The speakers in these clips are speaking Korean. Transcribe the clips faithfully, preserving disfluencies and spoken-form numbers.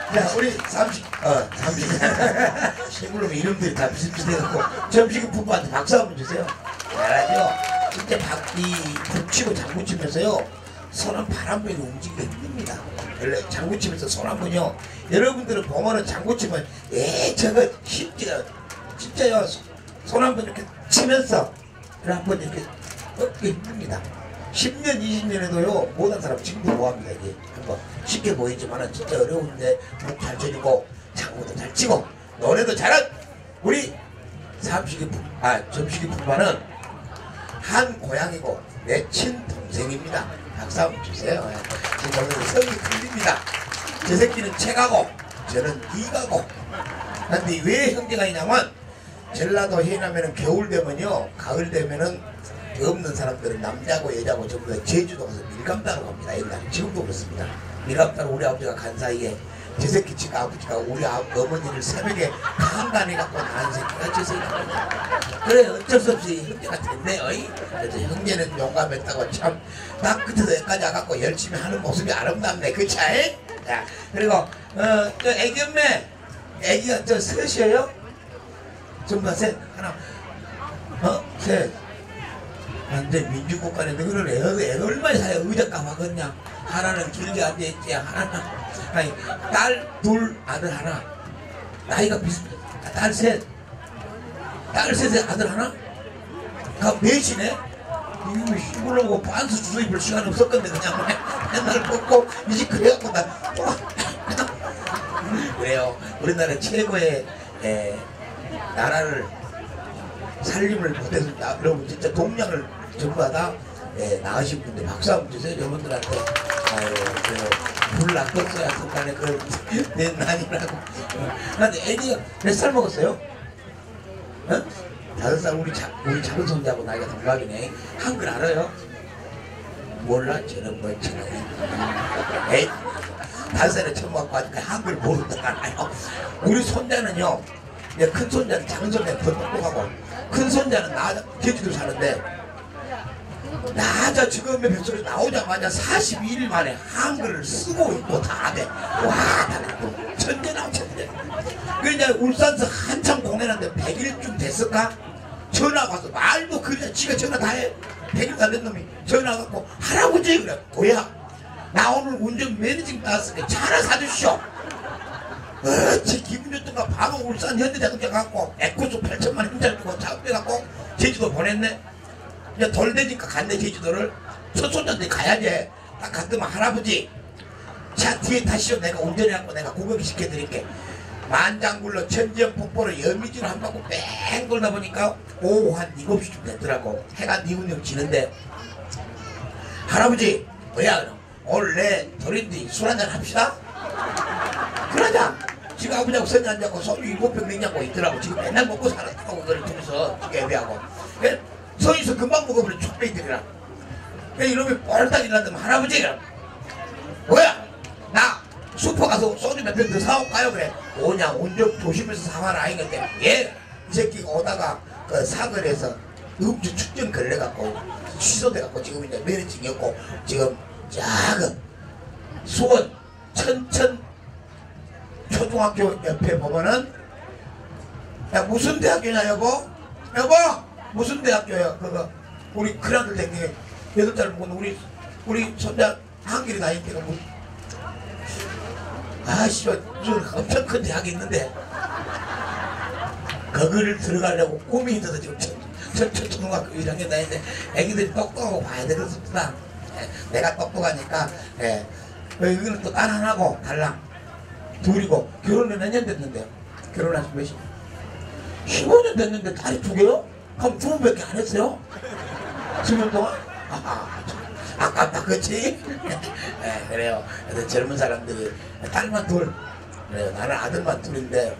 자, 우리 삼십, 어, 삼십. 시골놈 이름들이 다 비슷비슷해갖고, 점식이 부부한테 박수 한번 주세요. 잘하죠? 이때 박, 이, 북치고 장구치면서요, 손은 바람부에 움직이기 힘듭니다. 원래 장구치면서 손 한번요, 여러분들은 보면은 장구치면, 에, 저거 쉽지가, 진짜요, 손 한번 이렇게 치면서, 한번 이렇게 얻기 힘듭니다. 십 년, 이십 년에도요, 못한 사람 지금도 뭐합니까, 이게. 한번 쉽게 보이지만은 진짜 어려운데, 목 잘 쳐주고, 장구도 잘 치고, 노래도 잘한, 우리 삼식이, 아, 점식이 부부는 한 고향이고, 내 친동생입니다. 박수 한번 주세요. 지금 오늘 성이 틀립니다. 저 새끼는 채가고, 저는 이가고. 근데 왜 형제가 있냐면, 전라도 해남에는 겨울 되면요, 가을 되면은 없는 사람들은 남자고 여자고 전부 다 제주도 가서 밀감 따러 갑니다. 옛날에. 지금도 그렇습니다. 밀감 따러 우리 아버지가 간 사이에 저 새끼 치가 아버지가 우리 아, 어머니를 새벽에 강간해갖고 낳은 새끼가 저 새끼입니다. 그래 어쩔 수 없이 형제가 됐네요. 그래서 형제는 용감했다고 참 딱 끝에서 여기까지 와갖고 열심히 하는 모습이 아름답네. 그치? 자, 그리고 어, 저 애기 엄매 애기가 저 셋이에요? 전부 다 셋? 하나 어? 셋 근데 민주국가인데 그걸 애가, 애가 얼마나 사요? 의자값 하겠냐? 하나는 길게 앉아있지, 하나는 아니 딸 둘 아들 하나 나이가 비슷해. 딸 셋 딸 셋에 아들 하나? 가 넷이네? 이거 시골로고 반스 주워 입을 시간 없었건데 그냥 맨날 먹고 이제 그래갖고 나 또 그래요. 우리나라 최고의 에, 나라를 살림을 못했습니다. 여러분 진짜 동량을 전부 다 예, 나으신 분들 박수 한번 주세요. 여러분들한테 아유 불 낚았어야 순간에 그런 내 난이라고. 근데 애기가 몇 살 먹었어요? 어? 다섯 살. 우리 자, 우리 작은 손자하고 나이가 동갑이네. 한글 알아요? 몰라? 저는 뭐 저는 에이 다섯 살에 처음 갖고 하니까 한글 모른다잖아요. 우리 손자는요, 큰 손자는 작은 손자는 더 똑똑하고, 큰 손자는 나 제주도 사는데 나자 지금의 뱃속에 나오자마자 사십이 일 만에 한글을 쓰고 있고 다 돼. 와, 다 천재나 천재. 그 이제 울산에서 한참 공연하는데 백 일쯤 됐을까? 전화 와서 말도 그래 지가 전화 다 해. 백 일 다 된 놈이 전화 갖고 할아버지 그래. 뭐야? 나 오늘 운전 매니징 따왔으니까 차 하나 사주시오. 어찌 기분 좋던가 바로 울산 현대자동차 갖고 에코스 팔천만 원 힘잘 주고 차 빼갖고 제주도 보냈네. 이제 돌 되니까 갔네 제주도를. 첫 손자한테 가야지. 딱 갔더만 할아버지 차 뒤에 타시오. 내가 운전해갖고 내가 구경 시켜드릴게. 만장굴로 천지연 폭포로 여미지로 한 바퀴 뺑 돌다 보니까 오후 한 일곱 시쯤 됐더라고. 해가 니운영 지는데 할아버지 뭐야 오늘 내 돌인데 술 한잔 합시다. 그러자 지금 아버지하고 선녀 앉아갖고 소주 일곱 병 냉장고 있더라고. 지금 맨날 먹고 살았다고 그걸 통해서 지금 애배하고 서있어 금방 먹어버려. 촉배이들이라. 이러면 뻘딱 일어났더니 할아버지가 뭐야 나 슈퍼 가서 소주 몇 병 더 사올까요? 그래. 오냐 운전 조심해서 사와라 이건데 예 이 새끼가 오다가 그 사거리에서 음주 축전 걸려갖고 취소돼갖고 지금 이제 면허증이 없고 지금 작은 수원 천천 초등학교 옆에 보면은 야 무슨 대학교냐 여보? 여보 무슨 대학교야 그거 우리 큰아들 댕기 여덟 살 먹은 우리 우리 손자 한길이 나이니까 뭐 아씨 무슨 엄청 큰 대학이 있는데 거기를 들어가려고 꿈이 있어서 지금 초등학교 일 학년 다니는데 애기들이 똑똑하고 봐야 되겠습니다. 내가 똑똑하니까 예. 여기는 또 딸 하나고 달랑 둘이고 결혼은 몇 년 됐는데요? 결혼한 지 몇십? 십오 년 됐는데 딸이 두 개요? 그럼 두 번밖에 안 했어요? 십 년 동안? 아하, 아깝다 그치? 네, 그래요. 그래서 젊은 사람들이 딸만 둘 그래요. 나는 아들만 둘인데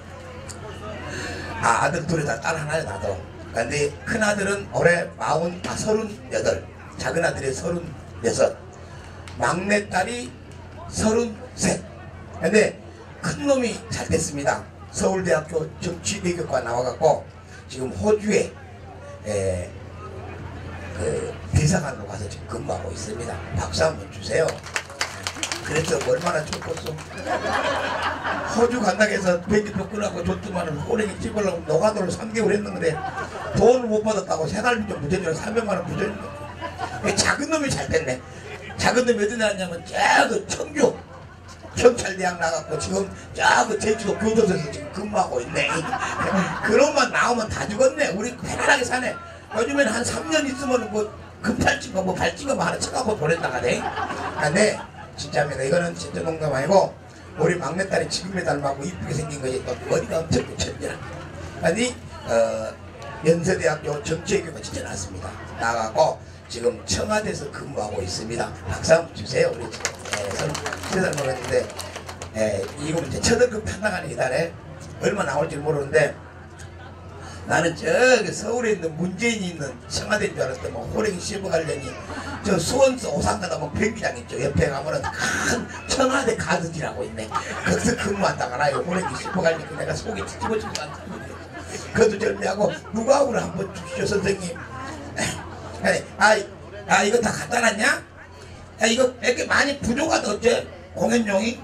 아 아들 둘에다 딸 하나에 나도. 근데 큰 아들은 올해 마흔 아 서른 여덟, 작은 아들이 서른 여섯, 막내 딸이 서른 셋. 근데 큰 놈이 잘 됐습니다. 서울대학교 정치외교과 나와갖고 지금 호주에 에, 그 대사관으로 가서 지금 근무하고 있습니다. 박수 한번 주세요. 그래서 얼마나 좋겠어. 호주 간다고 해서 비행기 표 끊어갖고 줬더만은 호랭이 찍으려고 노가다를 삼 개월 했는데 돈을 못 받았다고 세 달 좀 무전이라 삼백만 원 무전이. 작은 놈이 잘 됐네. 작은 놈이 어디 나왔냐면 저그 청주 경찰대학 나갔고 지금 저그 제주도 교도소에서 지금 근무하고 있네. 그놈만 나오면 다 죽었네. 우리 편안하게 사네. 요즘에는 한 삼 년 있으면 뭐 금팔찌가 뭐 발찌가 뭐 하나 쳐갖고 보낸다가네. 아, 네. 진짜입니다. 이거는 진짜 농담 아니고 우리 막내딸이 지금에 닮았고 이쁘게 생긴 거지. 또 머리가 엄청 천재라. 아니 어, 연세대학교 정치외교가 진짜 나왔습니다. 나가고 지금 청와대에서 근무하고 있습니다. 박수 한번 주세요. 우리 세살 먹었는데 이거 이제 첫월급 탄당하는 이달에 얼마 나올지 모르는데 나는 저기 서울에 있는 문재인이 있는 청와대인 줄 알았더니 뭐 호랭이 씹어가려니 저 수원서 오산가다 뭐 변기장 있죠. 옆에 가면은 큰 청와대 가든이라고 있네. 거기서 근무한다가 나 이거 호랭이 씹어가려니 내가 속이 뒤집어지고 않다. 그것도 절대하고 누가 오늘 한번 주시죠 선생님. 아, 아 이거 다 갖다 놨냐? 야 이거 이렇게 많이 부족하다 어째? 공연용이?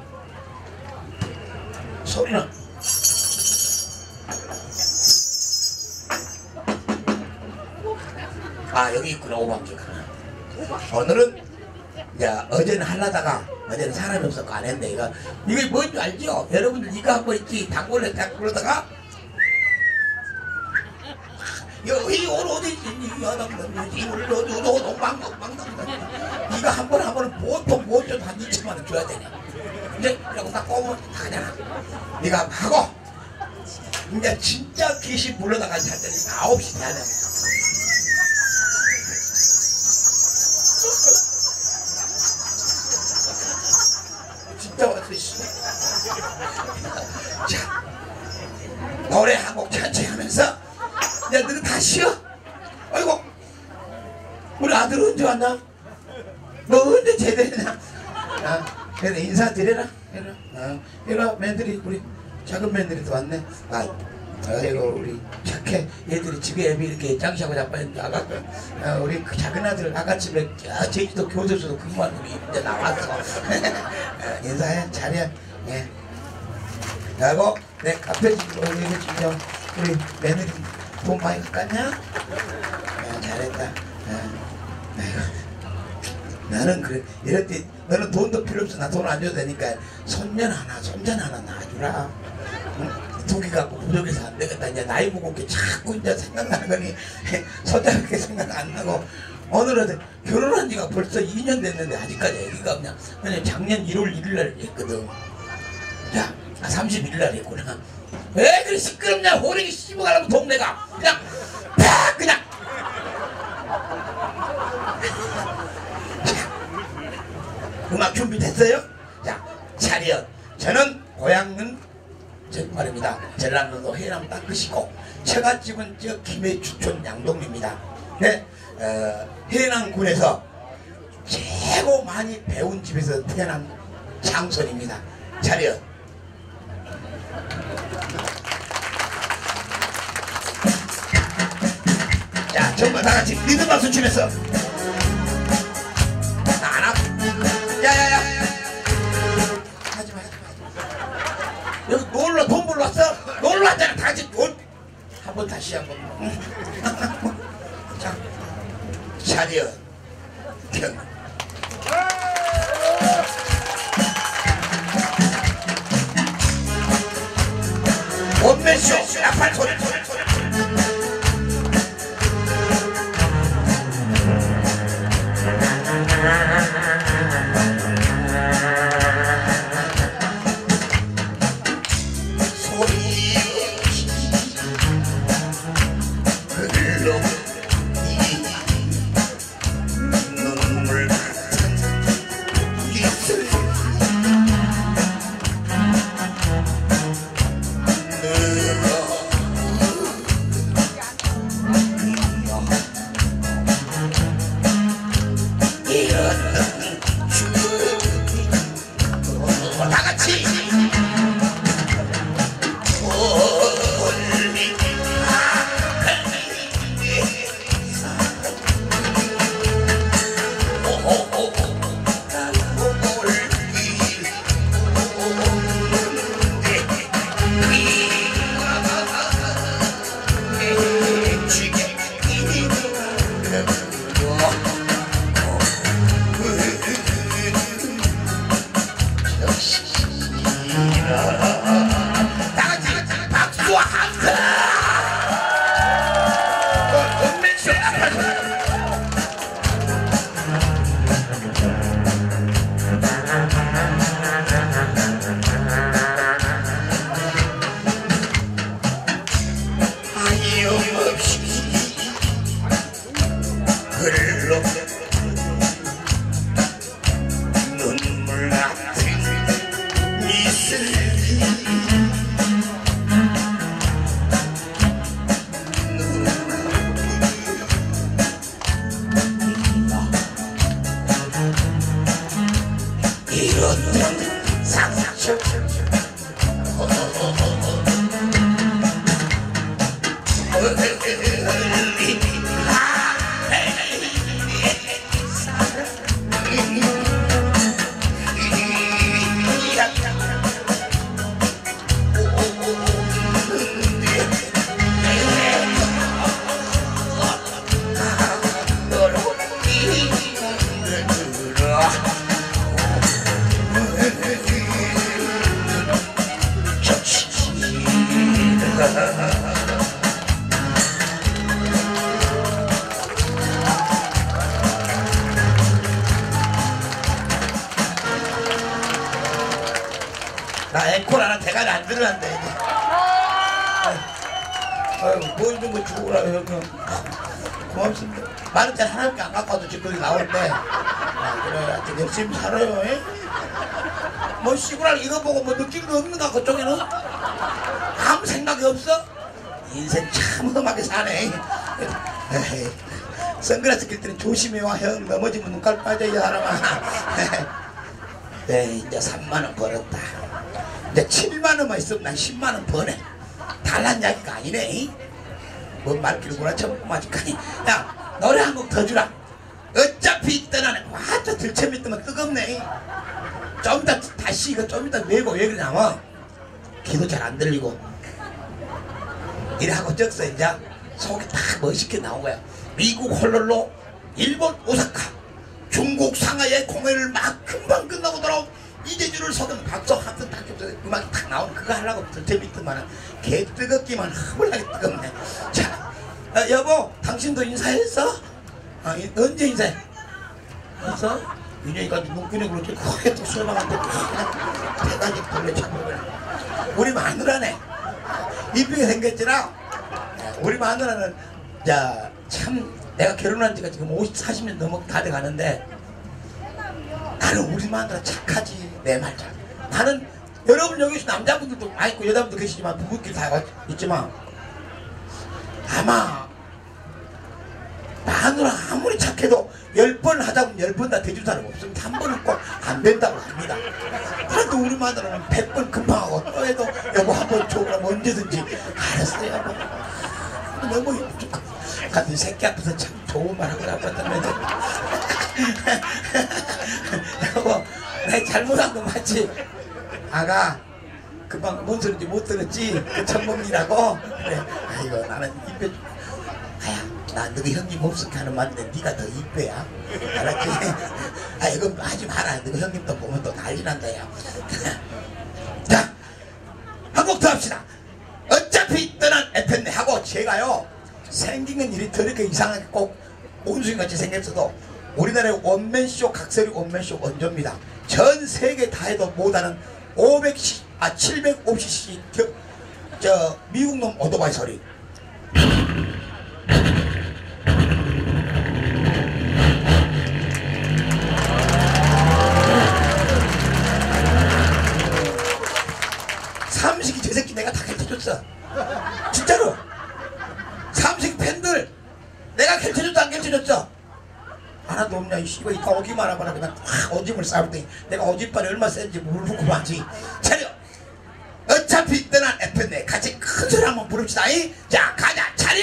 소리나. 아 여기 있구나. 오방기가. 오늘은 야 어제는 하려다가 어제는 사람이 없어서 안 했네. 이거 이게 뭔지 알죠? 여러분들 이거 한번 있지. 단골에 딱 그러다가 여기 오늘 어디 있니? 여담이 오늘 어디 오늘 막막막 이거 한 번 한 번은 보통 보통 한 이천만 원 줘야 되네. 이제 이러고 딱 꼬면 다 하잖아. 네가 하고 이제 진짜 귀신 불러다가 잘 때는 아홉 시 돼야 돼. 진짜 왔어 씨. 자 노래 한 곡 천천히 하면서 야 너는 다 쉬어. 아이고 우리 아들 언제 왔나? 너 언제 제대로 했나? 아, 그래 인사드려라. 이리 어, 이리 며느리 우리 작은 며느리도 왔네. 아, 아이고 우리 착해. 얘들이 집에 애비 이렇게 장시하고 자빠졌는데 아가 어, 우리 그 작은 아들 아가집에 아, 제주도 교도소도 근무하는 놈이 이제 나왔어. 어, 인사해 잘해. 예. 그리고 내 카페집으로 우리 지금 우리 며느리 돈 많이 깎았냐? 야, 잘했다. 야, 나는 그래. 이럴 때 너는 돈도 필요 없어. 나 돈 안 줘도 되니까 손녀 하나, 손자 하나 놔주라. 응? 두 개 갖고 부족해서 안 되겠다. 이제 나이 먹은 자꾸 이제 생각나는 거니 손자밖에 생각 안 나고 오늘은 결혼한 지가 벌써 이 년 됐는데 아직까지 애기가 그냥 그냥 작년 일월 일일 날 했거든. 야, 삼십일 일 날 했구나. 왜 그리 시끄럽냐? 호랭이 씹어가려고 동네가 그냥 팍 그냥 음악 준비됐어요? 자, 차렷. 저는 고향은 정말입니다. 전라남도 해남 땅끝이고 처갓집은 저 김해주촌 양동입니다. 네, 어, 해남군에서 최고 많이 배운 집에서 태어난 장손입니다. 차렷. 자, 정말 다 같이 리듬 박수 치면서 하나, 야야야, 하지마, 하지마. 여기 놀러 돈 벌러 왔어? 놀러 왔잖아. 다 같이 돈. 한번 다시 한번. 자, 차렷. 경. 원맨쇼 야팔 소리. 이런 상상 나 앵콜 하나 대가리 안 들어간대. 아유, 보여준 거 주고라, 형. 고맙습니다. 만원짜리 하나밖에 안 갖고 와도 지금 거기 나오는데. 아, 그래, 하여튼 열심히 살아요, 에? 뭐, 시구랄 이거 보고 뭐 느낀 거 없는가, 그쪽에는? 아무 생각이 없어? 인생 참 험하게 사네. 에이, 선글라스 낄 때는 조심해와, 형. 넘어지면 눈깔 빠져, 이 사람아. 네, 이제 삼만 원 벌었다. 이제 칠만 원만 있으면 난 십만 원 버네. 달란 이야기가 아니네. 뭔 말귀를 처먹고 마지까지. 야, 노래 한 곡 더 주라. 어차피 떠나네. 와, 저 들채미 뜨면 뜨겁네. 좀 이따 다시 이거 좀 이따 메고 왜 그러냐면 귀도 잘 안 들리고 이래하고 적서 이제 속이 딱 멋있게 나온 거야. 미국 홀롤로 일본 오사카 중국 상하이의 공연을 막 금방 끝나고 돌아온 이재주를 속은 박수 한번 딱 겹쳐서 음악이 딱 나오는 그거 하려고 들채밌더만은 개 뜨겁기만 허물나게 뜨겁네. 자, 어, 여보 당신도 인사했어? 아, 이, 언제 인사해? 했어? 윤영이가 눈길에 그렇게 크게 또 수염한테 대가지 돌려차고 우리 마누라네 이쁘게 생겼지라. 우리 마누라는 자, 참 내가 결혼한 지가 지금 오십, 사십 년 넘어 다 돼가는데 나는 우리 마누라 착하지. 내 말잘. 나는 여러분 여기서 남자분들도 많이 있고 여자분도 계시지만 부부끼리 다 있지만 아마 마누라 아무리 착해도 열 번 하자면 열 번 다 대줄 사람 없으면 한 번은 꼭 안 된다고 합니다. 그래도 우리 마누라는 백 번 금방하고 또 해도 여보 한 번 줘 그러면 언제든지 알았어요 여보. 너무 예쁘고 같은 새끼 앞에서 참 좋은 말 하고 나빴다는데 여보 내 잘못한 거 맞지? 아가 금방 뭔 소리인지 못 들었지? 그 천범이라고? 그래 아이고 나는 입에 아야 나 너희 형님 없을게 하는 말인데 네가 더 이뻐야 알았지? 아 이거 하지 마라. 너희 형님 또 보면 또 난리 난다 야. 자 한 곡 더 합시다. 어차피 떠난 에펜네 하고 제가요 생긴 건 이리 더럽게 이상하게 꼭 온수인같이 생겼어도 우리나라의 원맨쇼 각설이 원맨쇼 원조입니다. 전 세계 다 해도 못하는 오백 씨, 아 칠백오십 씨 저, 저 미국 놈 오토바이 소리. 삼식이 저 새끼 내가 다 가르쳐줬어. 진짜로. 삼식 팬들 내가 가르쳐줬어 안 가르쳐줬어? 하나도 없냐 이 씨발 이따 오기만 하거나 그냥 확 오줌을 싸울 때 내가 오줌발이 얼마 센지 모르고 하지. 차려. 어차피 떠난 에프네 같이 큰 소리 한번 부릅시다. 이? 자 가자 차려.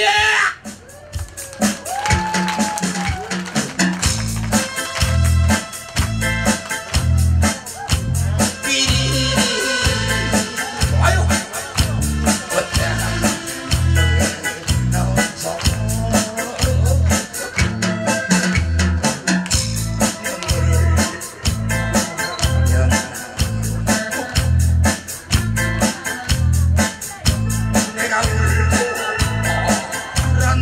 난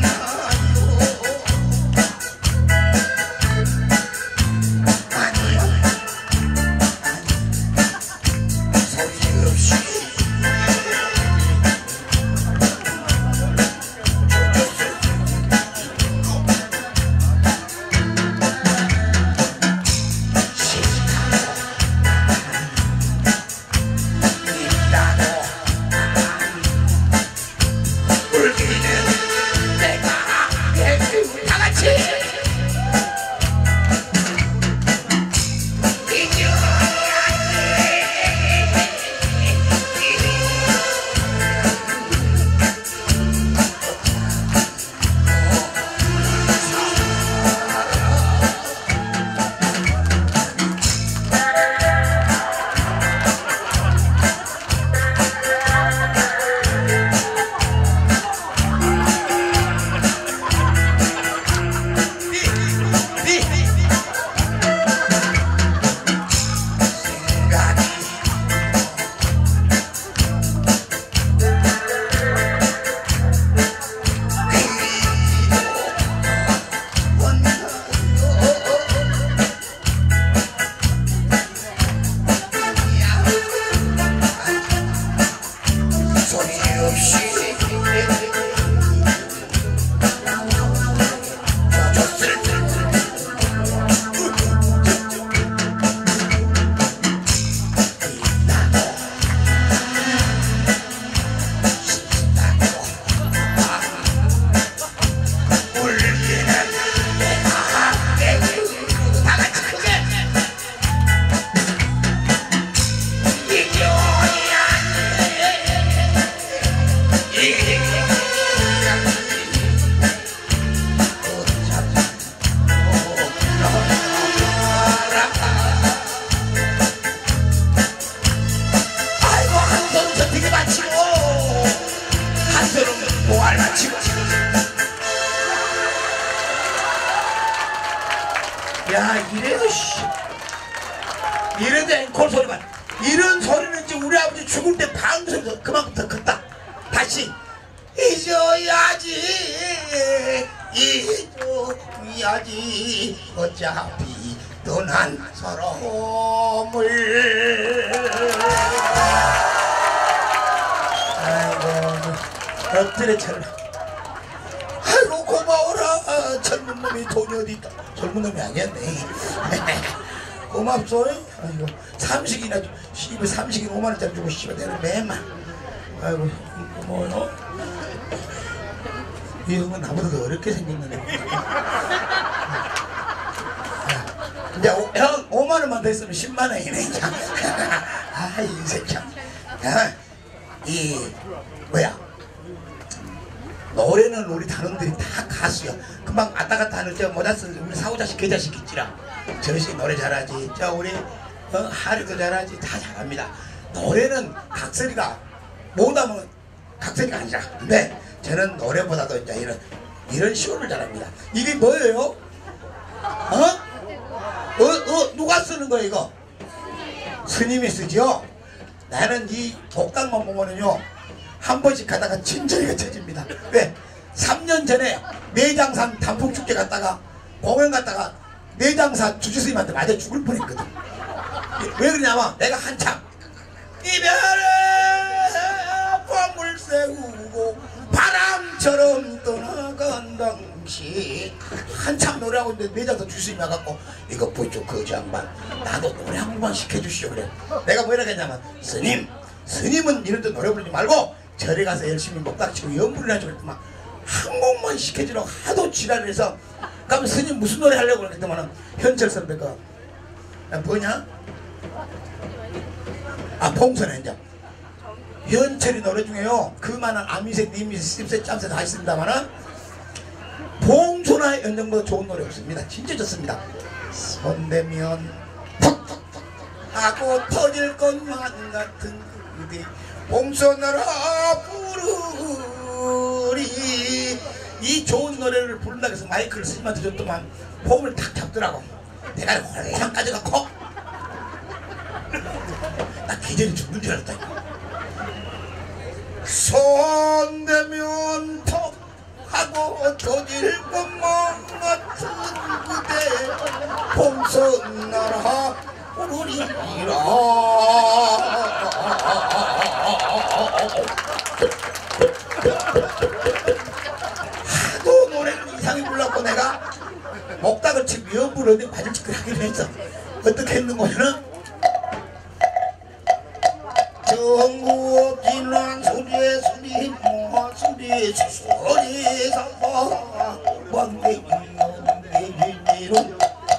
앵콜 소리만. 이런 소리는 이제 우리 아버지 죽을 때 방송에서 그만큼 더 컸다. 다시 잊어야지 잊어야지 어차피 떠난 서러움을. 아이고 엎드려처럼. 아이고 고마워라. 젊은 놈이 돈이 어디 있다. 젊은 놈이 아니었네. 고맙소. 아이고 삼식이나 씨발 삼식이나 오만 원짜리 주고 씨발 내는 매만. 아이고 고마워요. 이 형은 나보다 더 어렵게 생겼는데. 이제 오, 형 오만 원만 더 있으면 십만 원이네. 아 이 새끼야. 야, 이 뭐야? 노래는 우리 단원들이 다 가수야. 금방 왔다 갔다 하는 저 모자쓴 우리 사오자식 계자식 있지라. 저씨 노래 잘하지. 저 우리 어, 하리도 잘하지. 다 잘합니다. 노래는 각설이가 못하면 각설이가 아니라. 근데 저는 노래보다도 이제 이런 이런 쇼를 잘합니다. 이게 뭐예요? 어? 어? 어? 누가 쓰는 거야 이거? 스님이 쓰죠? 나는 이 복당만 보면은요 한 번씩 가다가 진저리가 쳐집니다. 왜? 삼 년 전에 내장산 단풍축제 갔다가 공연 갔다가 내장산 주지스님한테 맞아 죽을 뻔했거든. 왜 그러냐면 내가 한참 이별의 봄을 세우고 바람처럼 떠나간 당시 한참 노래하고 있는데 내장산 주지스님이 와갖고 이거 보죠 그 양반 나도 노래 한 번만 시켜주시오. 그래 내가 뭐라 했냐면 스님 스님은 이런 데 노래 부르지 말고 절에 가서 열심히 목닥치고 연불을 하죠. 그랬더만 한 곡만 시켜주라고 하도 지랄을 해서 그럼 스님 무슨 노래 하려고 그랬더만 현철 선배가 뭐냐? 아 봉선에 이제 현철이 노래 중에요 그만한 아미새 니미새 씹새 짬새 다 있습니다만은 봉선화 연정보다 좋은 노래 없습니다. 진짜 좋습니다. 손대면 툭툭툭 하고 터질 것만 같은 그대 봉선하라 부르리. 이 좋은 노래를 부른다고 해서 마이크를 스님한테 줬더만 폼을 탁 잡더라고. 내가 홀랑 까져갖고 나 기절이 죽는 줄 알았다. 손대면 턱 하고 터질 것만 같은 그대 봉선하라 부르리라. 하도 노래를 이상하게 불렀고 내가 목닥을 치고 연불을 어디 바질치기를 하기로 했어. 어떻게 했는 거냐는 정구 지난 소리에 소리 모 소리 소리 사파 왕대기 왕대기로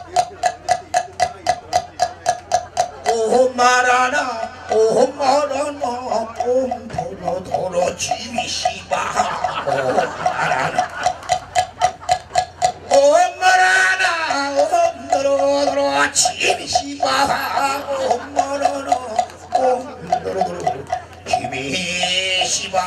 오 말하나 오 말하나 옴 도로 도로 집이 씨바 오 말하나 오 말하나 옴 도로 도로 집이 씨바 오 말하나 옴 도로 도로 집이 씨바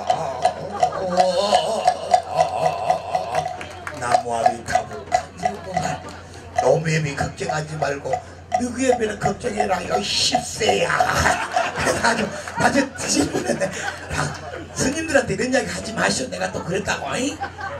나무아비 가보 강세구만 노매미 걱정하지 말고 누구의 배는 걱정해라 요 십세야. 아주 아주 뒤집어냈네. 스님들한테 이런 이야기 하지 마시오. 내가 또 그랬다고. 에?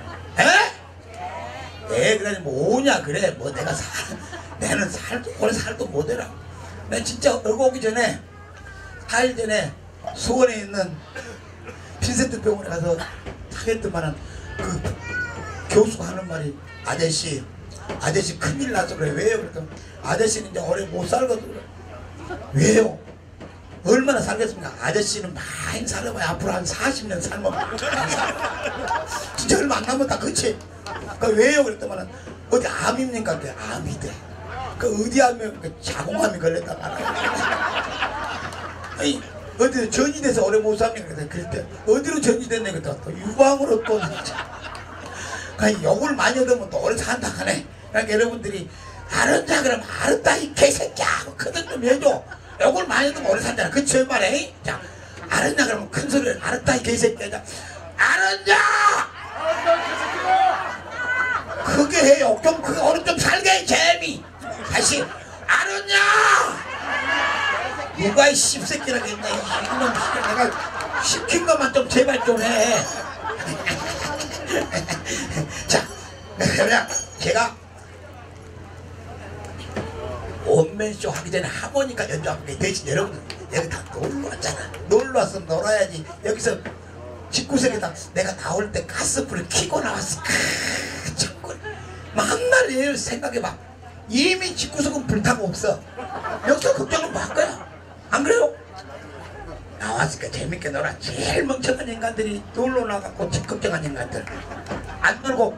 에 그래 뭐 오냐 그래 뭐 내가 살 내는 살도 오래 살도 못해라. 난 진짜 얼굴 오기 전에 사 일 전에 수원에 있는 빈센트 병원에 가서 하겠더만은 그 교수가 하는 말이 아저씨 아저씨 큰일 났어. 그래 왜요? 그랬더니 아저씨는 이제 오래 못 살거든. 그래. 왜요? 얼마나 살겠습니까? 아저씨는 많이 살아봐야 앞으로 한 사십 년 살면 진짜 얼마 안 남았다. 그치? 그 왜요? 그랬더니 어디 암입니까? 그래. 암이대. 그 어디 암이 그 자궁암이 걸렸다 말이야. 아니 어디 전이돼서 오래 못 삽니까? 그랬대. 어디로 전이됐네? 그랬더니 또 유방으로 또 그러니까 욕을 많이 얻으면 또 오래 산다 하네. 그러니까 여러분들이 알았다 그러면 알았다 이 개새끼야 하고 큰소리 좀 해줘. 욕을 많이 얻으면 오래 산잖아. 그치 말해? 자 알았냐 그러면 큰 소리를 알았다 이 개새끼야. 자 알았냐 크게 해요. 좀 그 오늘 좀 살게 재미. 다시 알았냐 누가 이 씹새끼라고 했냐. 이놈 내가 시킨 것만 좀 제발 좀 해. 자, 그러면 제가 원맨쇼 하기 전에 하모니카 연주하고 대신 여러분들 여기 다 놀러 왔잖아. 놀러 왔으면 놀아야지. 여기서 집구석에다 내가 나올 때 가스불을 켜고 나왔어. 크, 참고 막날 생각해봐. 이미 집구석은 불타고 없어. 여기서 걱정은 뭐 할 거야? 안 그래요? 나왔으니까 재밌게 놀아. 제일 멍청한 인간들이 놀러 나가고 집 걱정한 인간들 안 놀고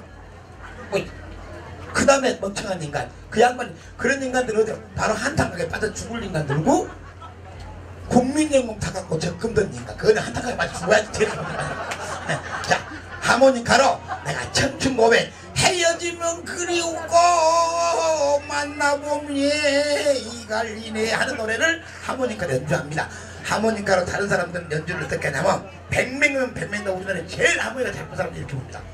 그 다음에 멍청한 인간 그 양반 그런 인간들 어디 바로 한탕하게 빠져 죽을 인간들고 국민연금 타갖고 적금 든 인간 그거는 한탕하게 빠져 죽어야지. 자 하모니카로 내가 청춘 고백 헤어지면 그리우고 만나보면 이갈리네 하는 노래를 하모니카로 연주합니다. 하모니카로 다른 사람들은 연주를 어떻게 하냐면 백 명이면 백 명도 우리나라에 제일 하모니카 잘 부는 사람들이 이렇게 봅니다.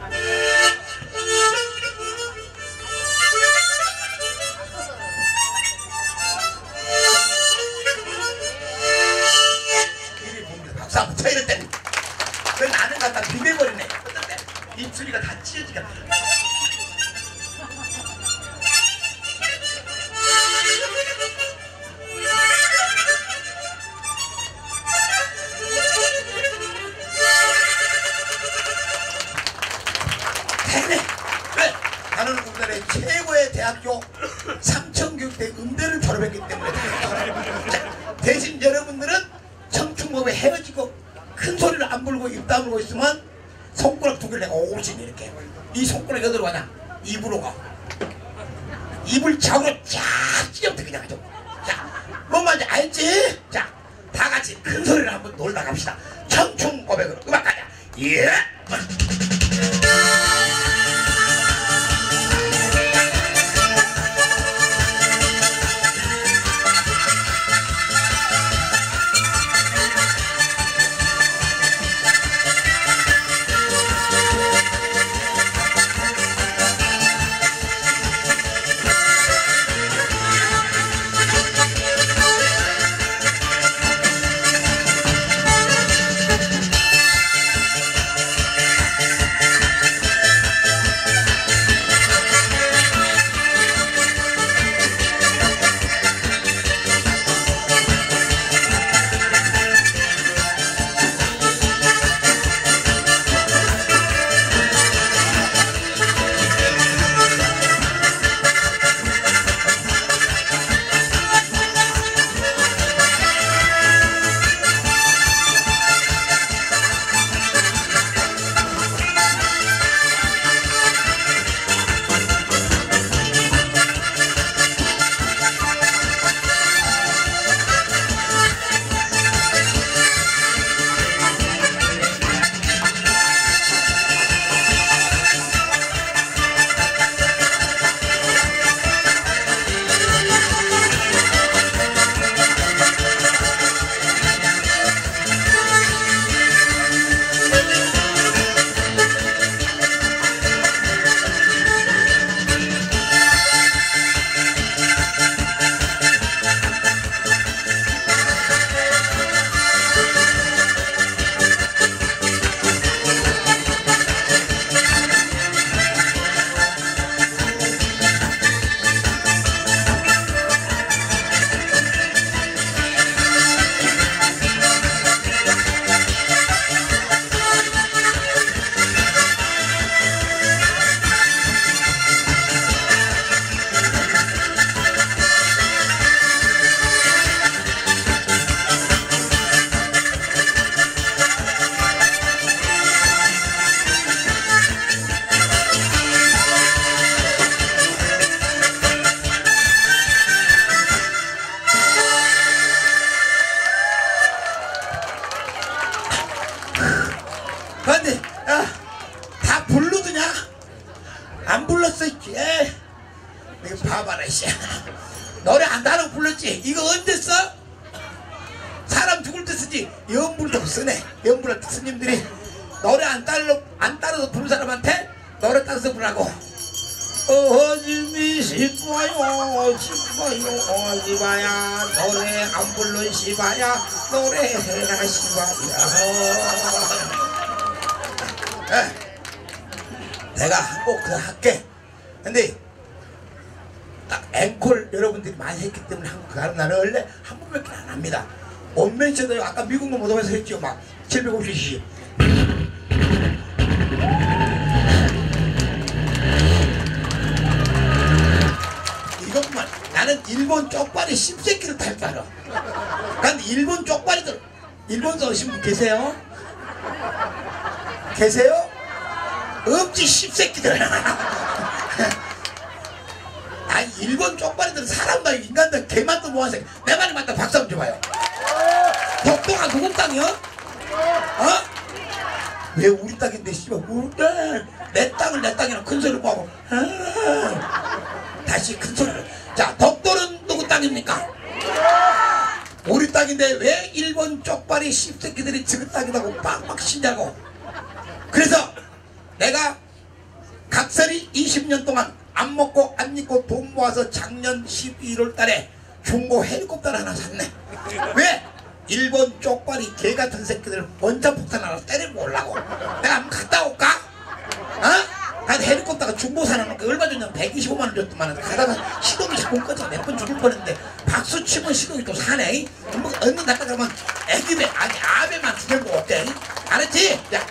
이리 봅니다. 박수 한번 쳐 이럴 때 그 나는 갖다 비벼버리네. 어떤데? 입술이가 다 찢어지게 나는 우리나라의 최고의 대학교 삼천교육대 음대를 졸업했기 때문에 자, 대신 여러분들은 청춘법에 헤어지고 큰 소리를 안 불고 입 다물고 있으면 손가락 두 개를 내가 오진 이렇게 이 손가락이 어디로 가냐? 입으로 가. 입을 좌우로 쫙 찢어부터 그냥 하죠. 자, 뭔 말인지 알지? 자, 다 같이 큰 소리를 한번 놀다 갑시다. 청춘 고백으로 음악 가자. 예! 근데 야, 다 부르더냐? 안 불렀어. 에 이거 봐봐라 씨. 노래 안 다르고 불렀지. 이거 언제 써? 사람 죽을 때 쓰지. 연불도 쓰네. 연불할 때 스님들이 노래 안 따르 안 따라서 부른 사람한테 노래 따라서 부르라고. 어짐이 시바요 시바요 시바야 노래 안 불러 시바야 노래해라 시바야. 내가 한 곡 더 할게. 근데 딱 앵콜 여러분들이 많이 했기 때문에 한 곡 더 하는 나는 원래 한 번밖에 안 합니다. 원맨쇼도 아까 미국만 못하면서 했죠. 막 칠백오십 씨 이것만 나는 일본 쪽발이 십새끼를 탈 줄 알아. 근데 일본 쪽발이들 일본 오신 분 계세요? 계세요? 없지 십새끼들. 아니 일본 쪽발이들은 사람도 아니고 인간들 개만도 모아서 내 말이 맞다 박수 한번 줘봐요. 독도가 누구 땅이야? 어? 왜 우리 땅인데 씨발 우리 땅, 내 땅을 내 땅이라 큰 소리를 뭐하고 아, 다시 큰 소리를. 자 독도는 누구 땅입니까? 우리 땅인데 왜 일본 쪽발이 십새끼들이 지그 땅이라고 빡빡 신냐고. 그래서 내가 각설이 이십 년 동안 안 먹고 안 입고 돈 모아서 작년 십일월 달에 중고 헬리콥터를 하나 샀네. 왜? 일본 쪽발이 개같은 새끼들 원자폭탄 하나 때리고 오려고. 내가 한번 갔다 올까? 어? 난 헬리콥터가 중고 사놓은 게 얼마 전에 백이십오만 원 줬더만 가다가 시동이 자꾸 꺼져. 몇 번 죽을 뻔했는데 박수 치면 시동이 또 사네. 뭐 언니 갔다 가면 애기배 아니 아베만 두들고 없대. 알았지? 야.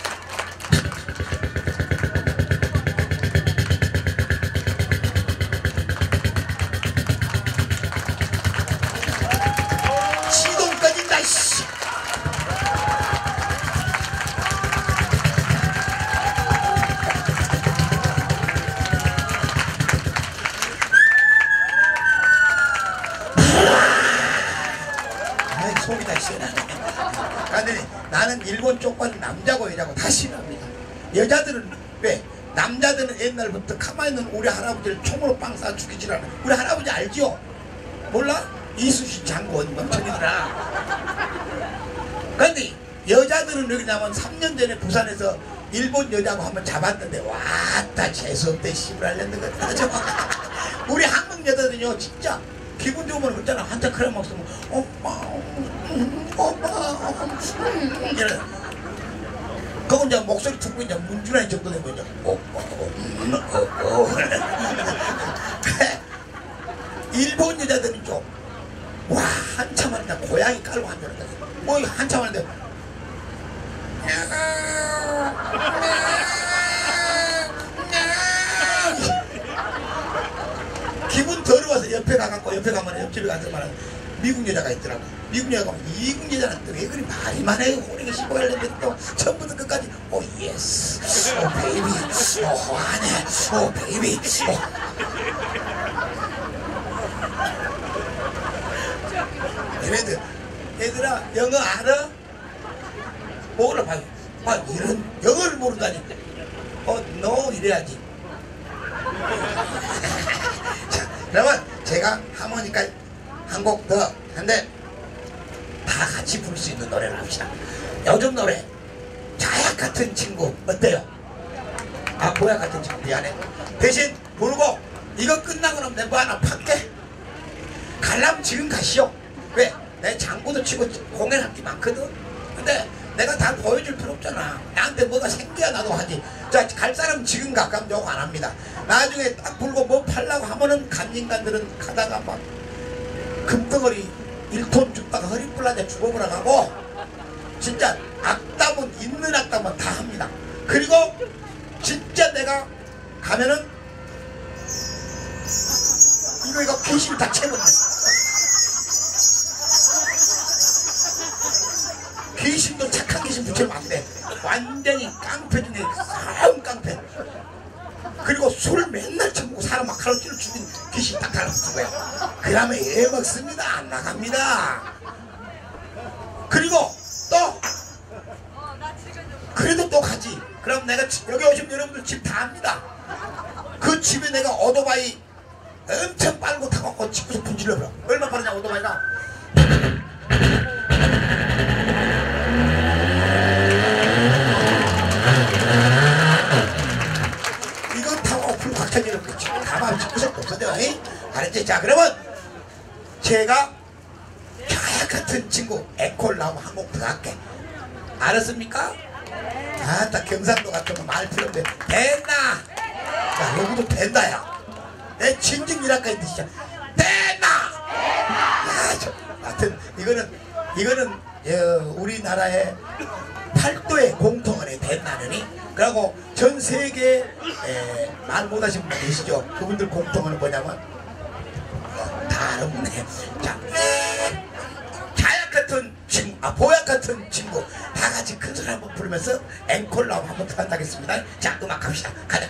속이 다 시원하네. 근데 나는 일본 쪽발은 남자고 여자고 다 싫어합니다. 여자들은 왜? 남자들은 옛날부터 가만히 있는 우리 할아버지를 총으로 빵 쏴 죽이질 않아. 우리 할아버지 알죠? 몰라? 이수신 장군 멍청이더라. 근데 여자들은 여기 나면 삼 년 전에 부산에서 일본 여자하고 한번 잡았는데 왔다 재수없대 씨발년는 거. 우리 한국 여자들은요 진짜 기분 좋으면 그렇잖아. 한자 크레 막 쓰면 엄마 음, 엄마 음, 이래. 그건 이제 목소리 듣고 이제 문준환이 정도 되고 이제 오빠 음, 어, 어. 일본 여자들은 좀 와 한참 하는데 고양이 깔고 한다는데 뭐 한참 하는데 기분 더러워서 옆에 가갖고 옆에 가면 옆집에 가서 말하는 미국 여자가 있더라고. 미국 여자가 미국 여자는 또 왜 그리 말이 많아요. 호랭이 씹고 가려는데 또 처음부터 끝까지 오 예스 오 베이비 오 화내 오 베이비 얘네들 얘들아 영어 알아? 뭐라 봐. 봐 이런 영어를 모른다니. 어 너 이래야지. 자, 그러면 제가 하모니카 한 곡 더 한데 다 같이 부를 수 있는 노래를 합시다. 요즘 노래 자약 같은 친구 어때요? 아 보약 같은 친구 미안해. 대신 부르고 이거 끝나고 나면 내가 뭐 하나 팔게. 갈라면 지금 가시오. 왜? 내 장구도 치고 공연할 게 많거든. 근데 내가 다 보여줄 필요 없잖아. 나한테 뭐가 생겨야 나도 하지. 자, 갈 사람 지금 가. 그럼 요거 안 합니다. 나중에 딱 불고 뭐 팔라고 하면은 간인간들은 가다가 막 금덩어리 일 톤 줍다가 허리 불라져 죽어버려 가고 진짜 악담은 있는 악담은 다 합니다. 그리고 진짜 내가 가면은 이거 이거 귀신 다 채웠네. 귀신도 착한 귀신 붙이면 안 돼. 완전히 깡패 중에 싸움 깡패. 그리고 술 맨날 처먹고 사람 막 칼로 찔러 죽인 귀신 딱 달라붙은 거야. 그러면 애 먹습니다. 안 나갑니다. 그리고 또 그래도 또 가지. 그럼 내가 여기 오시면 여러분들 집 다 압니다. 그 집에 내가 오토바이 엄청 빨고 타갖고 집에서 분질러버려. 얼마 빠르냐 오토바이가. 이거 타고 불 박혀지는 수밖에 없어요. 이? 알았지? 자, 그러면 제가 캬 같은 친구 에콜 나오면 한 곡 더 할게. 알았습니까? 아따 경상도 같으면 말 필요 없는데 됐나? 야 여기도 된다야. 내 진증이랄까 이 뜻이야. 됐나? 야, 저, 하여튼 이거는 이거는 어, 우리나라의 팔도의 공통어네 됐나느니. 그리고 전 세계 말 못하신 분 계시죠? 그분들 공통어는 뭐냐면 어, 다르네. 자, 자약 같은 친구, 아 보약 같은 친구 다 같이 큰 소리 한번 부르면서 앵콜 나오면 한번 더 한다겠습니다. 자, 음악 갑시다. 가자.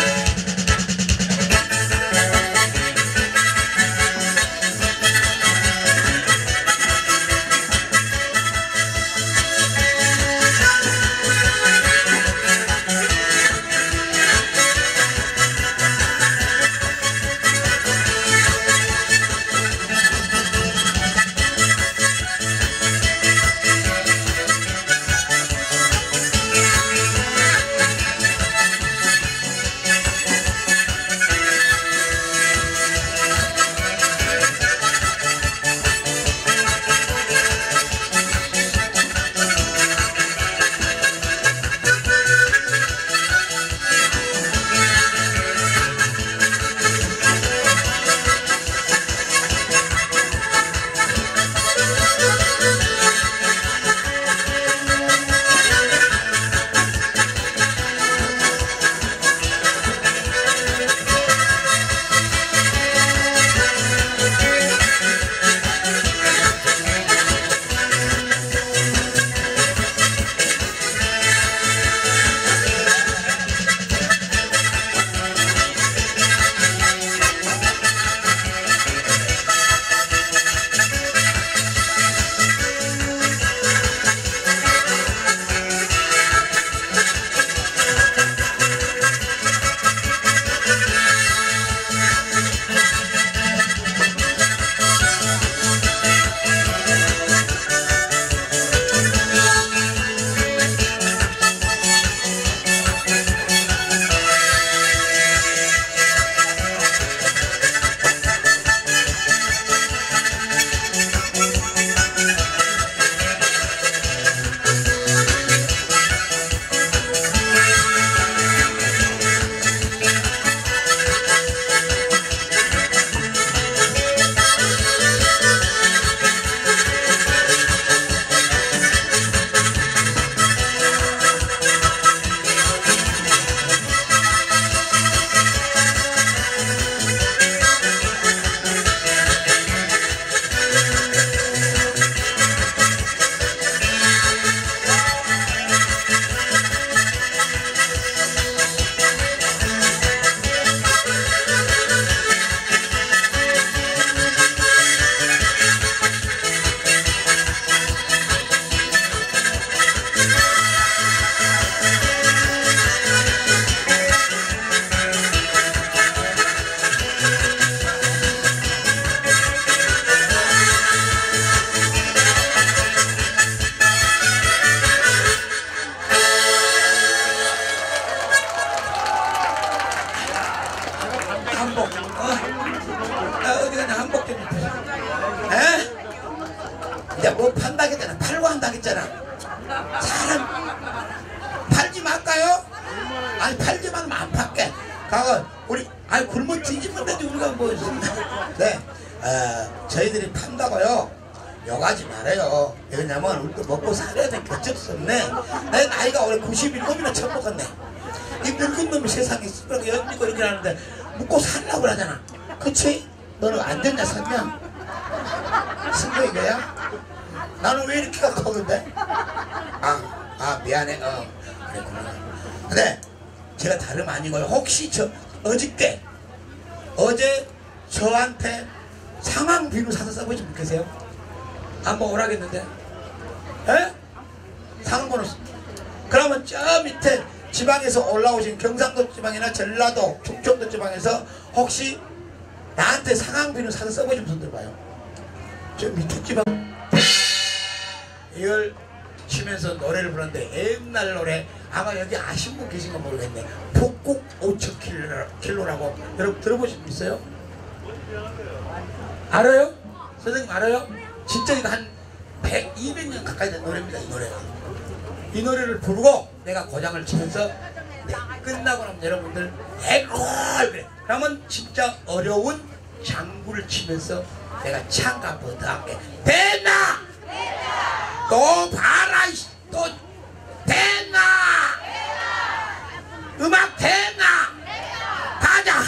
이제 뭐 판다겠잖아. 팔고 한다겠잖아. 사람 팔지 말까요? 아니 팔지 말면 안 팔게. 가가 우리 아니 굶어 뒤집는데도 우리가 뭐 네, 어, 저희들이 판다고요. 욕하지 말아요. 왜냐면 우리도 먹고 살아야 돼. 어쩔 수 없네. 내 나이가 올해 구십일이나 처음 먹었네. 이 늙은 놈이 세상에 시끄럽게 연기고 이렇게 하는데 먹고 살라고 그러잖아. 그치? 너는 안 됐냐 선명? 쓴거 이거야? 나는 왜 이렇게 갖고 오는데? 아, 아 미안해. 어, 그랬구나. 근데 제가 다름 아니고요. 혹시 저 어저께 어제 저한테 상황 비누 사서 써보지 못 계세요? 한번 오라겠는데? 에? 상황번호 그러면 저 밑에 지방에서 올라오신 경상도 지방이나 전라도, 충청도 지방에서 혹시 나한테 상황 비누 사서 써보신 분들 봐요. 저 밑에 지방 이걸 치면서 노래를 부르는데 옛날 노래 아마 여기 아신 분 계신 거 모르겠네. 폭국 오천 킬로라고 여러분 들어보신 분 있어요? 알아요? 선생님 알아요? 진짜 이거 한 백, 이백 년 가까이 된 노래입니다. 이 노래가. 이 노래를 부르고 내가 고장을 치면서 네, 끝나고 나면 여러분들 에고 그래. 그러면 진짜 어려운 장구를 치면서 내가 창가 한번 더 할게. 됐나? 또 봐라. 또 됐나? 음악 됐나? 가자.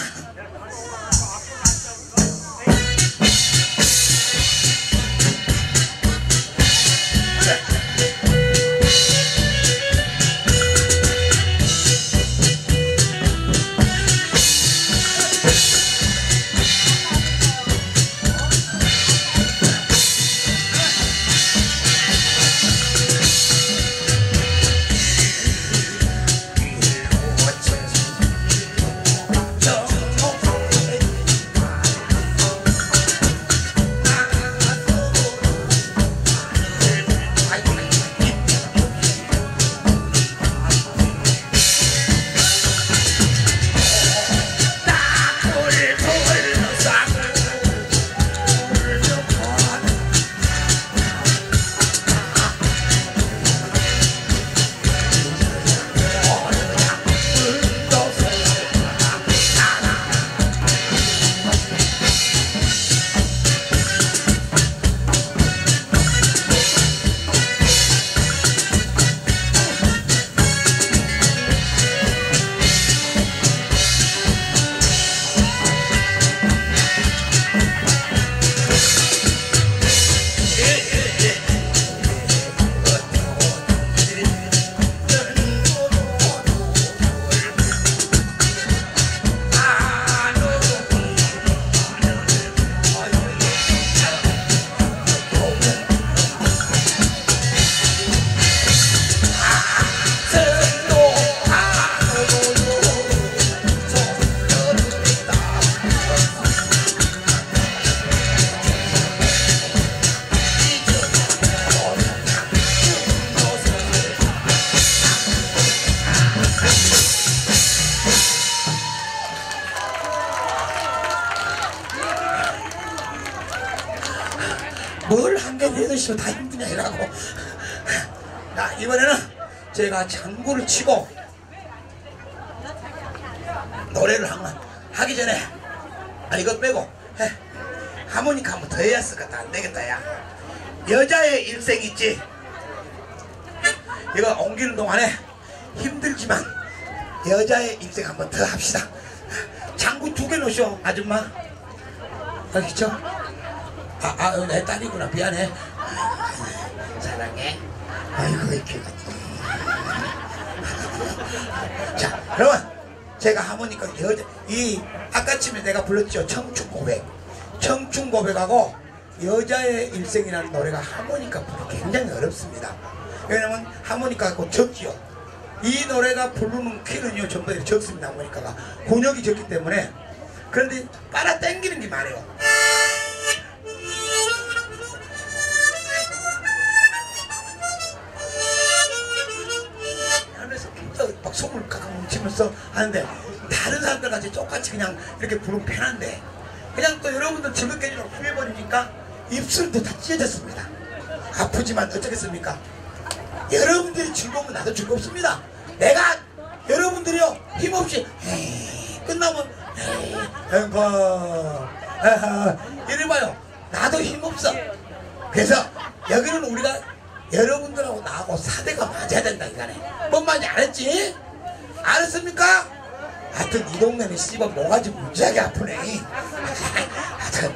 뭘 한개 내드시면 다 힘드냐 이라고. 자, 이번에는 제가 장구를 치고 노래를 한번 하기 전에 아 이거 빼고 해. 하모니카 한번 더 해야 쓸 것같아. 안되겠다 야. 여자의 일생 있지. 이거 옮기는 동안에 힘들지만 여자의 일생 한번 더 합시다. 장구 두 개 놓으셔 아줌마. 알겠죠? 아, 아, 내 딸이구나. 미안해. 사랑해. 아이고, 이렇게. 자, 그러면 제가 하모니카 여자, 이, 아까쯤에 내가 불렀죠. 청춘 고백. 청춘 고백하고 여자의 일생이라는 노래가 하모니카 부르기 굉장히 어렵습니다. 왜냐면 하모니카가 적지요. 이 노래가 부르는 키는요, 전부 다 적습니다. 하모니카가. 곤역이 적기 때문에. 그런데 빨아 당기는 게 많아요. 막 속을 깎아 뭉치면서 하는데 다른 사람들 같이 똑같이 그냥 이렇게 부르면 편한데 그냥 또 여러분들 즐겁게 해주려고 후회버리니까 입술도 다 찢어졌습니다. 아프지만 어쩌겠습니까? 여러분들이 즐거우면 나도 즐겁습니다. 내가 여러분들이요 힘없이 에이, 끝나면 에이, 앵커 이래봐요. 나도 힘없어. 그래서 여기는 우리가 여러분들하고 나하고 사대가 맞아야 된다 이거네. 뭔 말인지 알았지? 알았습니까? 하여튼 이 동네는 씨발 뭐가지 무지하게 아프네. 하여튼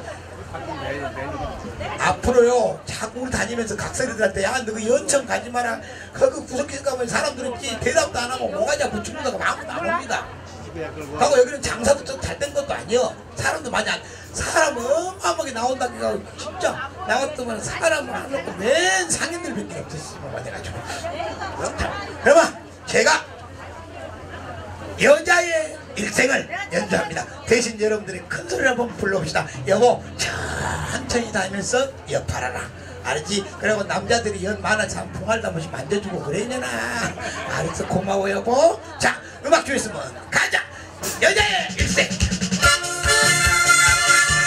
앞으로요 자꾸 우리 다니면서 각설이들한테 야 너 그 연천 가지 마라 거기 구석길 가면 사람들은 대답도 안 하고 뭐가지 아프고 죽는다고 아무도 안 옵니다. 하고 여기는 장사도 좀 잘 된 것도 아니여. 사람도 많이 안 사람 어마어마하게 나온다니까. 진짜 나왔더만 사람을 안 놓고 맨 상인들 밖에 없었어. 맞아가지고. 그러면 제가 여자의 일생을 연주합니다. 대신 여러분들이 큰 소리를 한번 불러봅시다. 여보 천천히 다니면서 옆팔아라. 알지? 그리고 남자들이 연 많아 참 풍알도 한 번씩 만져주고 그래야나. 알았어. 고마워 여보. 자 음악 주였으면 가자. 여자의 일생.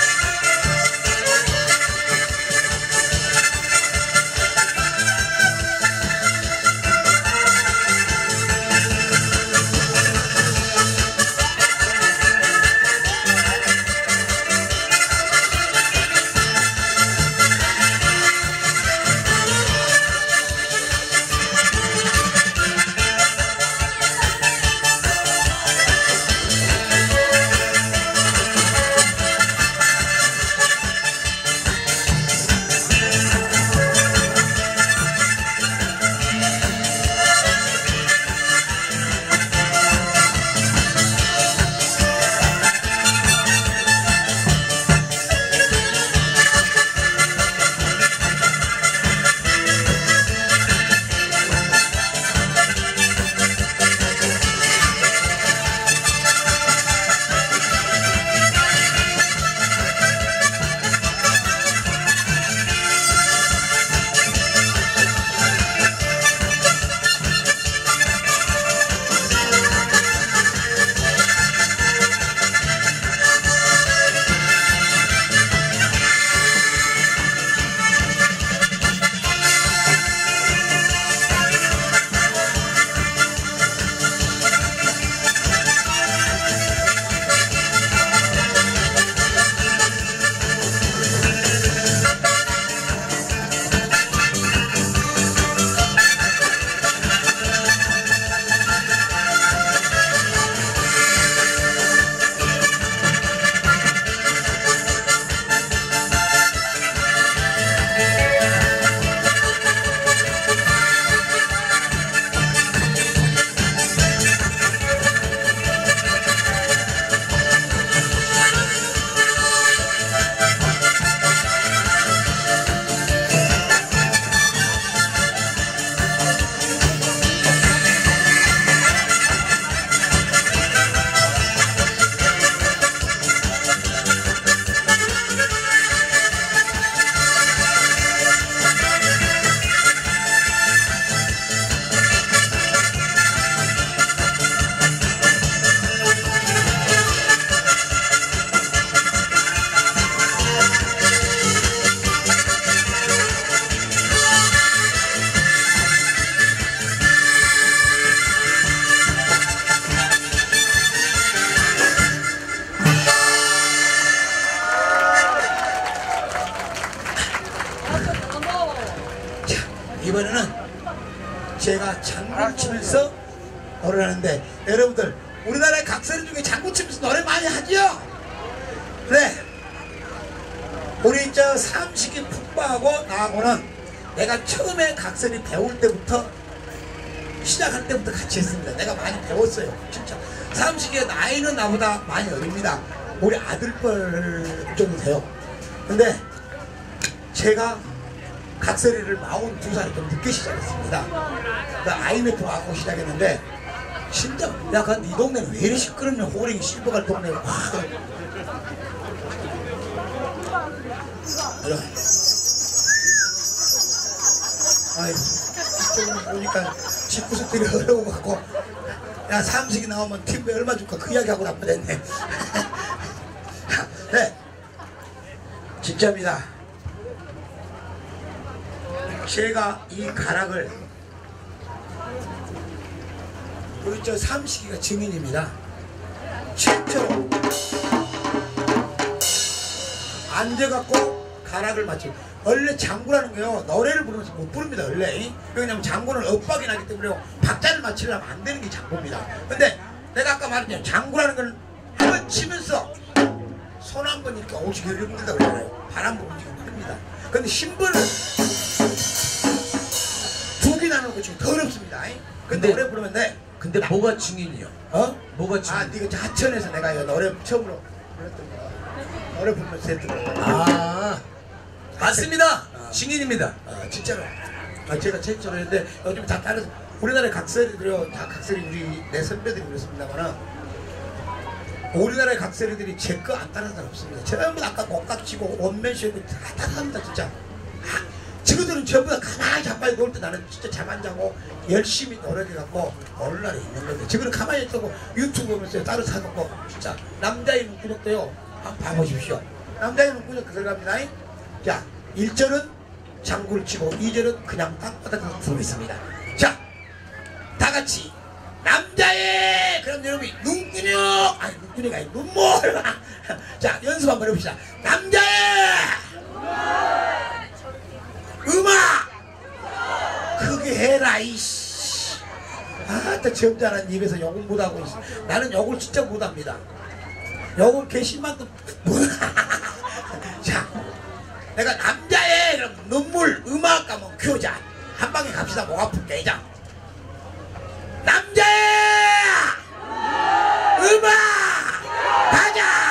이번에는 제가 장구 치면서 노래를 하는데, 여러분들 우리나라의 각설이 중에 장구 치면서 노래 많이 하죠? 그래, 우리 저 삼식이 풋바하고 나하고는 내가 처음에 각설이 배울 때부터, 시작할 때부터 같이 했습니다. 내가 많이 배웠어요. 진짜 삼식이의 나이는 나보다 많이 어립니다. 우리 아들뻘 정도 돼요. 근데 제가 각설이를 마흔두 살에 좀 늦게 시작했습니다. 그 아이엠에프 하고 시작했는데, 진짜 약간 이 동네는 왜 이리 시끄럽냐, 호랭이 실버갈 동네가. 아이고, 이쪽으로 보니까 집구석들이 어려워갖고, 야, 삼식이 나오면 팀에 얼마 줄까 그 이야기하고 나쁘겠네. 네, 진짜입니다. 제가 이 가락을, 우리 저 삼식이가 증인입니다. 최초로 앉아갖고 가락을 맞추고, 원래 장구라는 거요, 노래를 부르면서 못 부릅니다. 원래. 왜냐면 장구는 엇박이 나기 때문에 박자를 맞추려면 안 되는 게 장구입니다. 근데 내가 아까 말했잖아요. 장구라는 건 한번 치면서 손 한 번 이렇게 오지게 흔들다 그러잖아요. 바람 불면서 흔듭니다. 근데 신부를 두 개 나누는 거 지금 더 어렵습니다. 근데 노래 부르면 돼. 근데 나, 뭐가 증인이요? 어? 뭐가 증인? 아, 이거 하천에서 내가 이 노래 처음으로 불렀던 거. 노래 부르면서 했던 거. 아, 맞습니다. 아, 증인입니다. 아, 진짜로. 아, 제가 최초로 했는데 요즘 다 다른 우리나라의 각설이들이요, 다 각설이 우리 내 선배들이 그렇습니다만은, 우리나라의 각설이들이 제 거 안 따르는 사람 없습니다. 전부 다 아까 곡각치고 원맨쇼고 다 따라합니다. 진짜. 아, 지금들은 전부 다 가만히 자빠져 놓을 때 나는 진짜 잠 안 자고 열심히 노력해갖고 오늘날에 있는 건데, 지금은 가만히 있다고 유튜브 보면서 따로 사놓고, 진짜 남자의 문구력도요 한번 봐보십시오. 남자의 문구력 들어갑니다. 자, 일 절은 장구를 치고 이 절은 그냥 땅바닥에서 부르겠습니다. 자, 다 같이 남자의, 그럼 여러분이 눈구녕, 아니 눈구녕이 아니 눈물. 자, 연습 한번 해봅시다. 남자의 음악 크게 해라 이씨. 아따, 점잖은 입에서 욕을 못하고 있어. 나는 욕을 진짜 못합니다. 욕을 개심만도 못. 자, 내가 남자의 그럼 눈물 음악 가면 큐자 한 방에 갑시다. 목 아플게. 자, 남자의 음악 가자.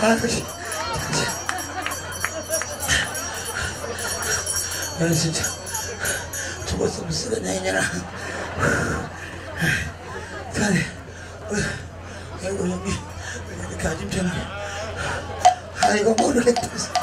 아이고 나는 진짜 죽었으면 쓰겠냐 이년아. 자네 아이고 형님 이렇게 아침처럼 아이고 모르겠다.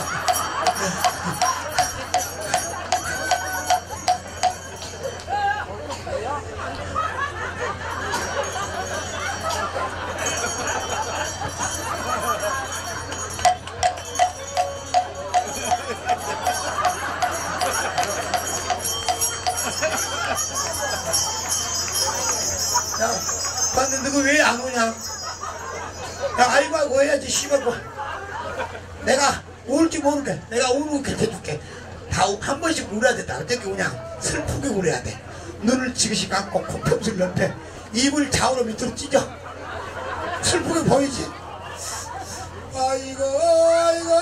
야, 근데 너가 왜 안 오냐? 야, 아이고, 아이고 해야지, 씨발. 내가 울지 모르게, 내가 울게 해줄게. 다 한 번씩 울어야 된다. 어떻게 그냥 슬프게 울어야 돼. 눈을 지그시 감고, 코평수를 넓혀. 입을 좌우로 밑으로 찢어. 슬프게 보이지? 아이고, 아이고.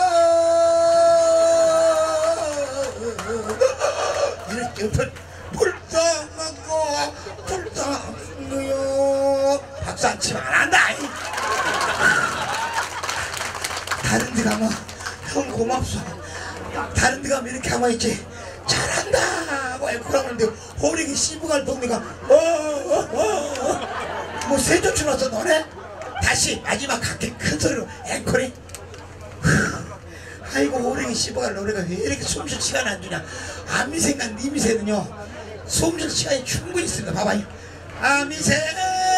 이렇게 옆에 불쌍하고, 불쌍해요. 박수 안 치면 안 한다. 다른 데 가면 형 고맙소. 다른 데 가면 이렇게 하면 있지. 잘한다 하고 앵콜 하는데 호랭이 씹어갈 동네가 어어어 뭐 세조추 넣어서 너네? 다시 마지막 각기 큰 소리로 앵콜이 아이고 호랭이 씹어갈 노래가 왜 이렇게 숨쉴 시간 안 주냐. 아미새가 니미새는요 숨쉴 시간이 충분히 있습니다. 봐봐요. 아미새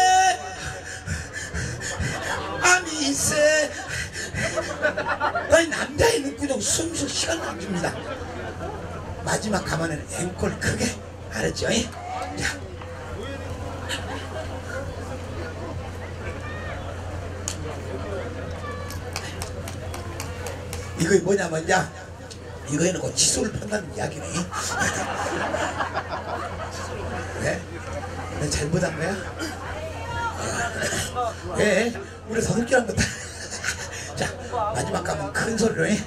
아미새 아니 남자의 눈구정 숨쉴 시간도 안 줍니다. 마지막 가면은 앵콜 크게 알았죠? 자. 이거 뭐냐면 야 이거 해놓고 치소를 판다는 이야기네. 왜? 내가 잘못한 거야? 왜? 우리 서둘기란 거다. 자 마지막 가면 큰 소리로 해.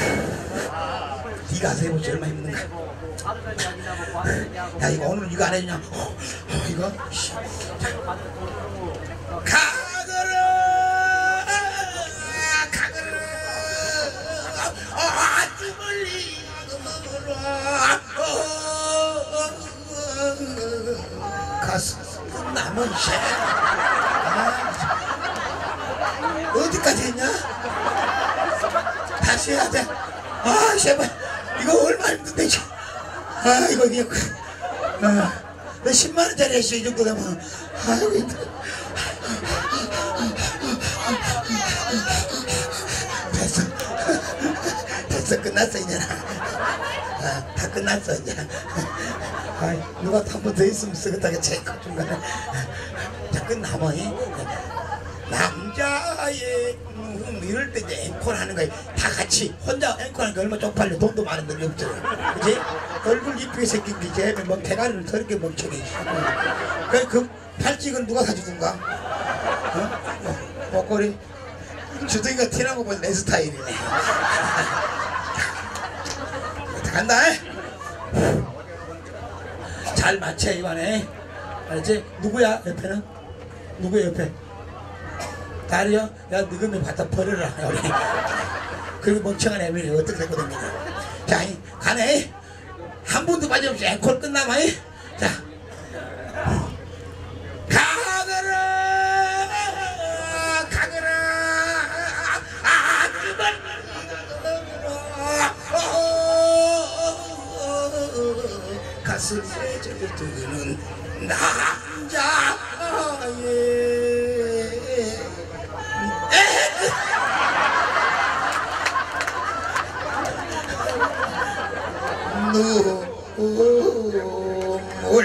네가 아서 해보지 얼마나 힘든가. 야 이거 오늘 이거 안 해주냐. 어, 어, 이거 가거라 가거라 아주 멀리 가서 남은 새 아, 어디까지 했냐. 다시 해야 돼. 아 제발 이거 얼마 힘든데. 아 이거 그냥 아, 너 십만 원짜리 했어 이 정도 되면. 아이고 힘들어. 됐어 됐어 끝났어 이제는. 아, 다 끝났어 이제. 아, 누가 한 번 더 있으면 쓰겠다게 제거 중간에. 자 끝나면 남자의 음, 이럴 때 이제 앵콜 하는 거야. 다 같이 혼자 앵콜 하는 거 얼마 쪽팔려. 돈도 많은 놈이 없잖아. 그치? 얼굴 이쁘게 생긴 게 이제 뭐 대가리를 더럽게 멍청해. 그, 그 팔찌는 누가 사주던가? 어? 목걸이? 주둥이가 티나고 보면 내 스타일이네. 간다. 잘 맞춰 이번에. 알았지? 누구야 옆에는? 누구야 옆에? 다리요? 야 너희는 갖다 버려라. 그리고 멍청한 애미를 어떻게 데리고 다니냐. 자 가네. 한 번도 빠짐없이 앵콜 끝나마. 자 가거라 가거라 아그만 가슴에 젖어드는 남자의 눈물.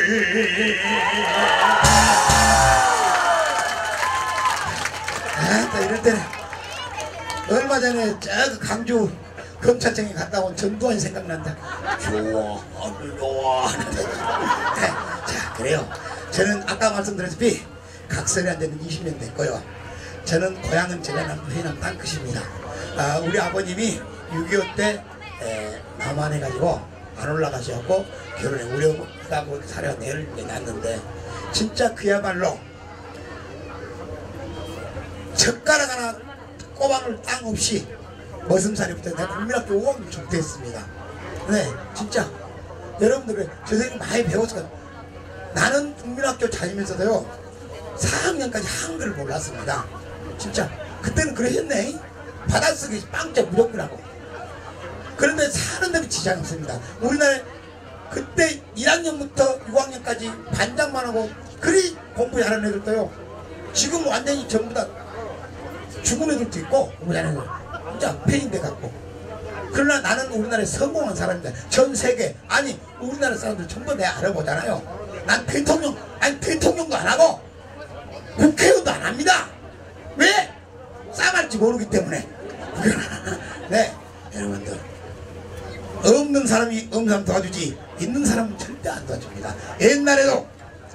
아, 또 이럴 때는 얼마 전에 저 강주 검찰청에 갔다 온 전두환이 생각난다. 좋아, 아주 좋아. 자, 그래요. 저는 아까 말씀드렸다시피 각설이 한 지는 이십 년 됐고요. 저는 고향은 전라남도 해남 땅끝입니다. 아, 우리 아버님이 육이오 때 에, 남한해가지고 안 올라가셔갖고 결혼에 우려가고 사례가 내를 낳았는데 진짜 그야말로 젓가락 하나 꼬방울 땅 없이 머슴살이부터 내가 국민학교 오 학년 중퇴했습니다. 네, 진짜 여러분들 저 선생님 많이 배웠어요. 나는 국민학교 다니면서도요 사 학년까지 한글을 몰랐습니다. 진짜 그때는 그러셨네. 받아쓰기 빵점 무조건하고. 그런데 사는 데는 지장이 없습니다. 우리나라에 그때 일 학년부터 육 학년까지 반장만 하고 그리 공부 잘하는 애들도요 지금 완전히 전부 다 죽은 애들도 있고 공부 잘하는 애들 진짜 폐인돼 갖고. 그러나 나는 우리나라에 성공한 사람입니다. 전 세계 아니 우리나라 사람들 전부 내가 알아보잖아요. 난 대통령 아니 대통령도 안 하고 국회의원도 안 합니다. 왜? 싸갈지 모르기 때문에. 네 여러분들 없는 사람이 없는 사람 도와주지 있는 사람은 절대 안 도와줍니다. 옛날에도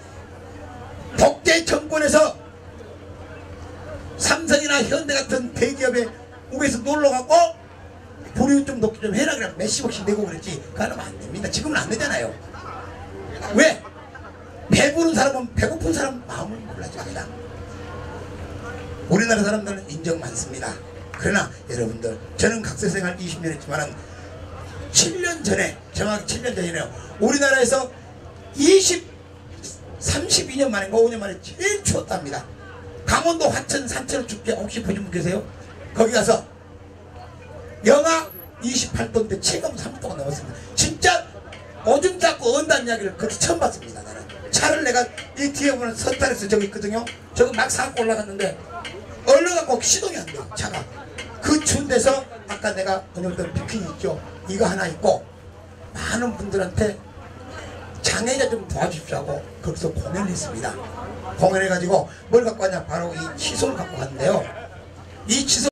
독재 정권에서 삼성이나 현대 같은 대기업에 우에서 놀러가고 불이익 좀 높게 좀 해라 그래 몇십억씩 내고 그랬지. 그러면 안 됩니다. 지금은 안 되잖아요. 왜? 배부른 사람은 배고픈 사람 마음을 몰라줍니다. 우리나라 사람들은 인정 많습니다. 그러나 여러분들 저는 각서생활 이십 년 했지만은 칠 년 전에 정확히 칠 년 전이네요. 우리나라에서 이십, 삼십이 년 만인가 오 년 만에 제일 추웠답니다. 강원도 화천 산천 축제 혹시 보신 분 계세요? 거기 가서 영하 이십팔 도인데 체감 삼 도가 넘었습니다. 진짜 오줌 쌌고 언다는 이야기를 그렇게 처음 봤습니다. 나는 차를 내가 이 뒤에 보면 선탈에서 저기 있거든요. 저거 막 사고 올라갔는데 얼려갖고 시동이 안 돼 차가. 그 추운 데서 아까 내가 오늘들 비키니 있죠. 이거 하나 있고 많은 분들한테 장애자 좀 도와주십시오 하고 거기서 공연을 했습니다. 공연해가지고 뭘 갖고 왔냐 바로 이 칫솔을 갖고 왔는데요. 이 칫솔